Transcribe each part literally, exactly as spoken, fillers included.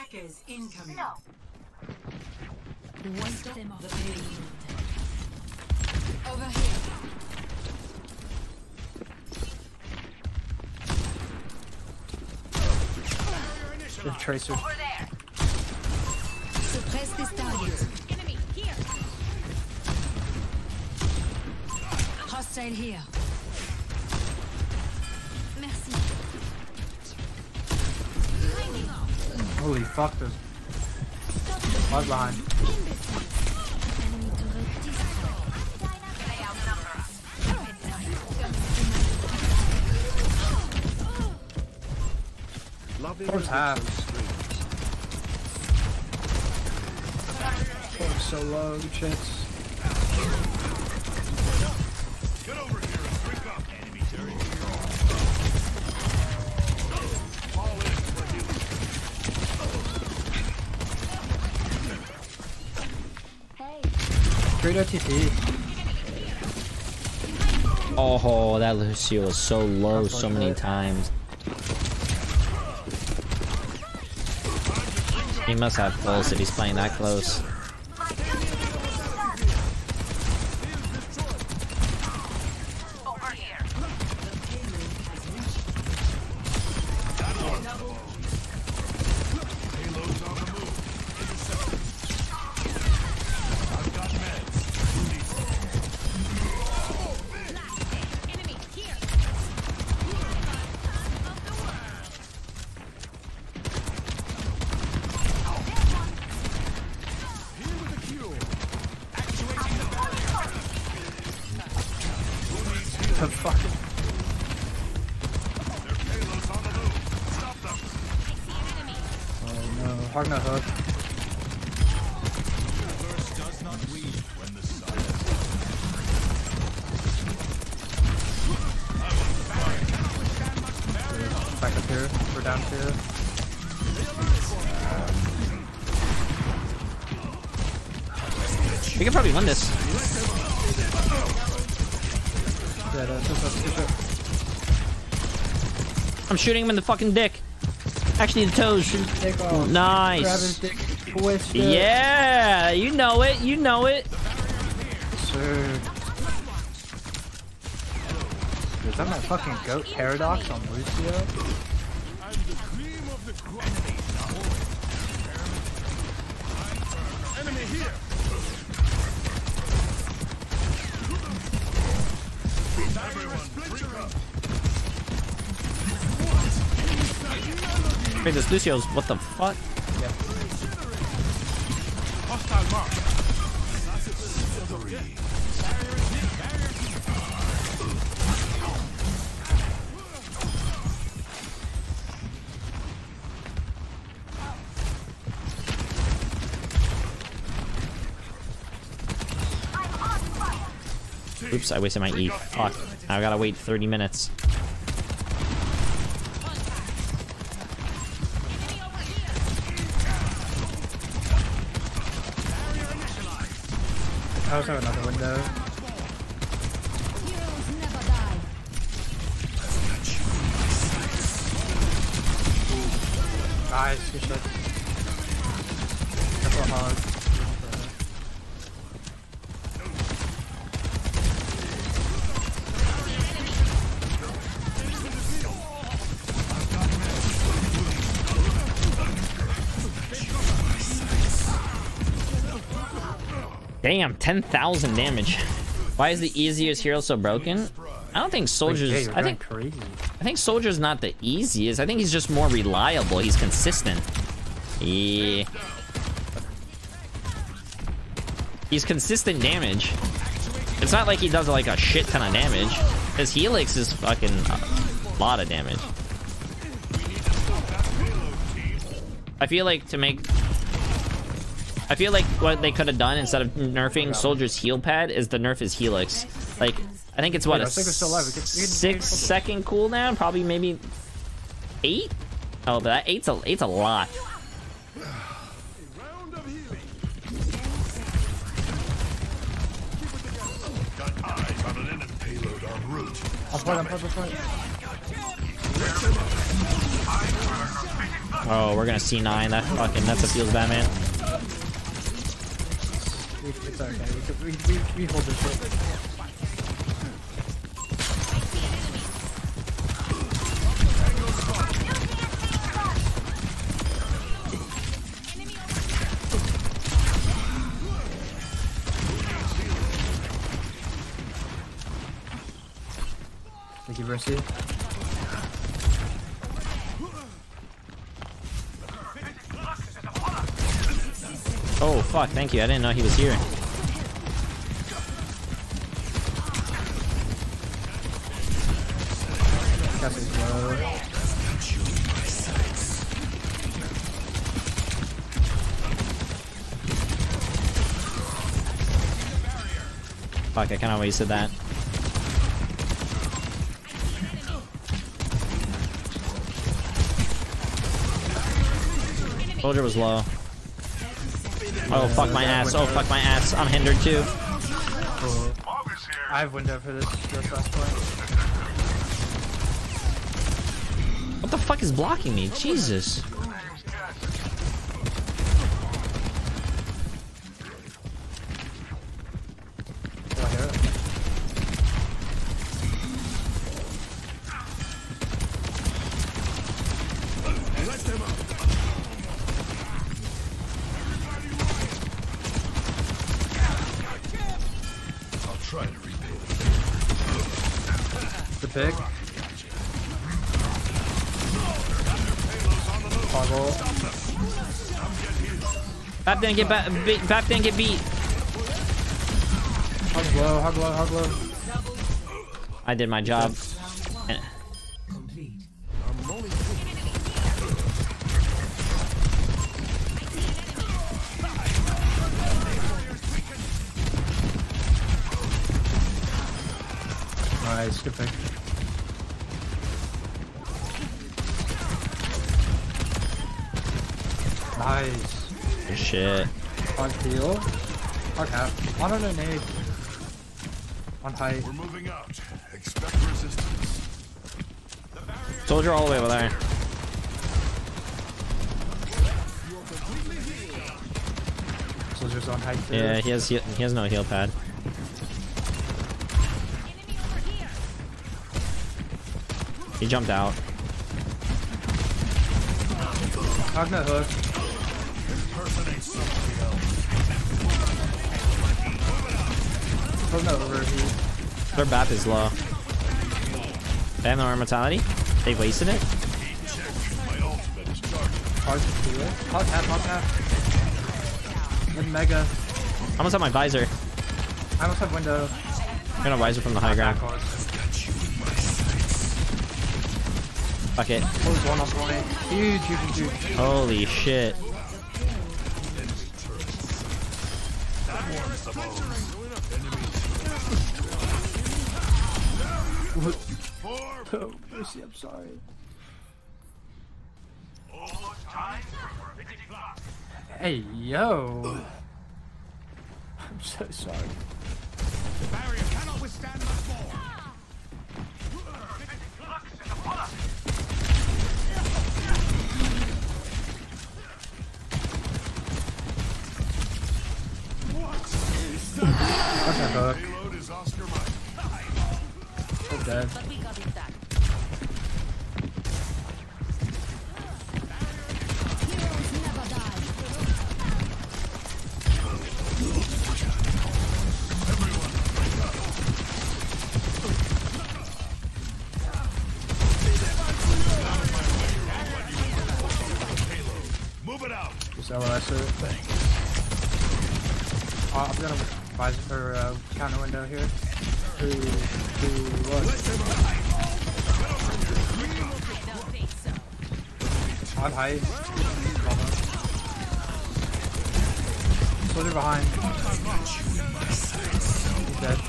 Attackers incoming. No. Wipe them off the field. Over here. The tracer. Over there. Suppress this target. Enemy here. Hostile here. Merci. Holy fuck, there's one behind. Enemy turret destroyed. They outnumber us. Four's half. Four's so low, good chance. Get over here and drink up. Enemy turret. Fall in for you. Great O T P. Oh, that Lucio was so low so many times. He must have pulse if he's playing that close. Over here. Payload's on the move. I've got meds. Enemy here. Here with the cure. Actuating the barrier. Who needs The healing? fucking. Their payload's on the move. Stop them. Oh no. Hard not hook. Thirst does not leave when the sun is Back up here. We're down here. We can probably win this. Yeah, that's just that's good. I'm shooting him in the fucking dick. Actually, the toes. Take off. Grab his Nice. dick. Twist it. Yeah, you know it. You know it. Sir. Is that my fucking goat paradox on Lucio? and the cream of the crop. Enemy here. Everyone, drink up. Wait, this Lucio's what the fuck? Hostile mark. Oops, I wasted my E. Fuck. I gotta wait thirty minutes. I also have another window. Heroes never die. Nice, good shot. Careful hog. Damn, ten thousand damage. Why is the easiest hero so broken? I don't think soldiers. Wait, yeah, you're I think. going crazy. I think soldier's not the easiest. I think he's just more reliable. He's consistent. Yeah. He's consistent damage. It's not like he does like a shit ton of damage. His Helix is fucking a lot of damage. I feel like to make... I feel like what they could have done instead of nerfing Soldier's heal pad is to nerf his Helix. Like, I think it's what, Wait, a I think we're still alive. We can- we can- six second cooldown? Probably maybe eight? Oh, but that eight's a, eight's a lot. Round of healing. Got eyes on an enemy payload en route. I'll fight, I'll fight, I'll fight. Oh, we're gonna C nine. That fucking that's a feels bad, man. We, it's okay. We, could- we, we, we hold this shit. Thank you, Mercy. Oh fuck, thank you. I didn't know he was here. Cassie's low. Fuck, I kind of wasted that. Soldier was low. Oh fuck my ass! Oh fuck my ass! I'm hindered too. Cool. I have window for this, this last point. What the fuck is blocking me? Jesus. Do I hear it? Let them up. I'll try to repay them. The pick. Toggle. Bap didn't get ba beat. Bap didn't get beat. Hug low, hug low, hug low. I did my job. Eh. I'm only Nice, good pick. Nice. Good shit. Hug heal. Hug half. On a nade. On height. We're moving out. Expect resistance. Soldier all the way over there. Soldier's on height too. Yeah, he has he, he has no heal pad. He jumped out. Hug no hook. Impersonate somebody else. Hug no overheat. Their B A P is low. They have no immortality. They wasted it. My ultimate is charged. Hard to heal. Hug half, hug half. And mega. I almost have my visor. I almost have window. I'm gonna visor from the high ground. Fuck it. Close one on point. Huge, huge, huge, huge. Holy shit. Oh, Mercy, I'm sorry. Hey, yo. I'm so sorry. The barrier cannot withstand much more. What's that hook? Payload is Oscar Mike. We're dead. But we got it done. Heroes never die. Move it out. Just L S it. Uh, I'm gonna visor for uh, counter window here. Two, two, one. Don't think so. On height. Soldier behind. He's dead.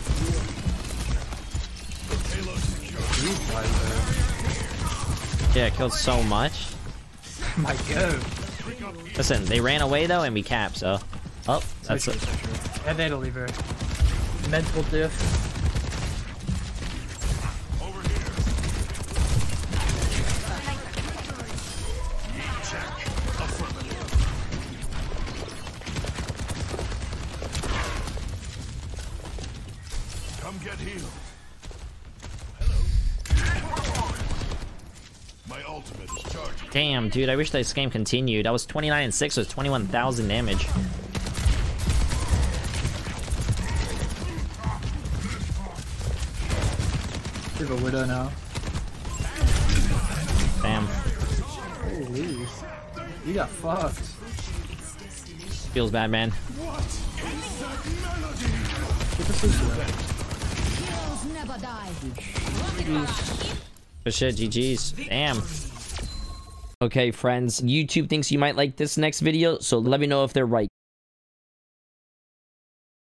He's visor. Yeah, it killed so much. My god. Listen, they ran away though and we capped, so. Oh, that's it. And they had to leave her. Mental diff. Over here. get healed. Hello. My ultimate is charging. Damn, dude, I wish this game continued. I was twenty-nine and six with twenty-one thousand damage. We have a widow now. Damn. Holy. You got fucked. Feels bad, man. Get the sushi. Heroes never die. Good shit, G G's. Damn. Okay, friends, YouTube thinks you might like this next video, so let me know if they're right.